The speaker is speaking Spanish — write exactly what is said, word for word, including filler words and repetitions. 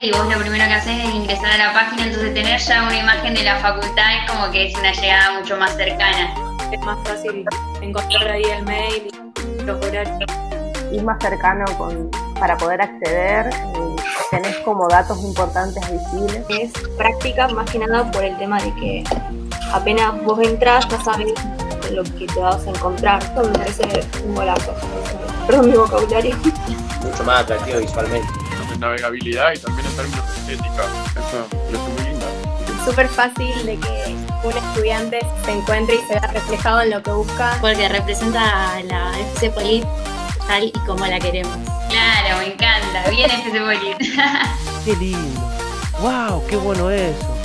y vos lo primero que haces es ingresar a la página, entonces tener ya una imagen de la facultad es como que es una llegada mucho más cercana. Es más fácil encontrar ahí el mail y los horarios. Es más cercano con, para poder acceder, y tenés como datos importantes visibles. Es práctica más que nada por el tema de que apenas vos entras ya sabes lo que te vas a encontrar. Esto me parece un golazo. Perdón mi vocabulario. Mucho más atractivo visualmente. En navegabilidad y también en términos de estética. Eso me parece muy linda. Súper fácil de que un estudiante se encuentre y se vea reflejado en lo que busca. Porque representa a la F C Polit tal y como la queremos. Claro, me encanta. Bien F C Polit. Qué lindo. ¡Wow! ¡Qué bueno eso!